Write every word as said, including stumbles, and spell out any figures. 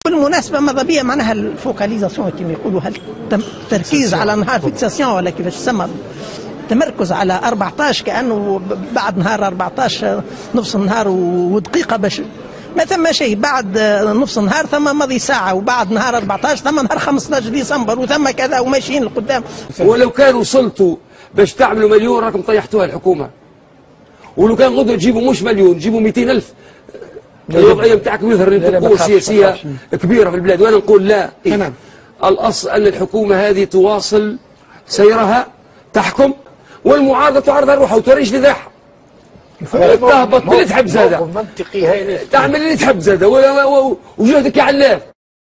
بالمناسبة ماذا بيا معناها الفوكاليزاسيون كما يقولوا، التركيز على نهار فيكساسيون ولا كيفاش تسمى، التمركز على أربعطاش كأنه بعد نهار أربعطاش نصف النهار ودقيقة باش ما ثم شيء، بعد نصف النهار ثم مضي ساعة، وبعد نهار أربعطاش ثم نهار خمسطاش ديسمبر، وثم كذا وماشيين لقدام. ولو كان وصلتوا باش تعملوا مليون راكم طيحتوها الحكومة، ولو كان غدوة تجيبوا مش مليون تجيبوا مئتين ألف، الوضعية بتاعكم يظهر أن قوة سياسية كبيرة في البلاد، وأنا نقول لا. إيه؟ الأصل أن الحكومة هذه تواصل سيرها، تحكم، والمعارضة تعرض روحها وتريش لذاحها، تهبط اللي تحب زادة، منطقي هاي تعمل اللي تحب زادة، وجهدك يا علاف.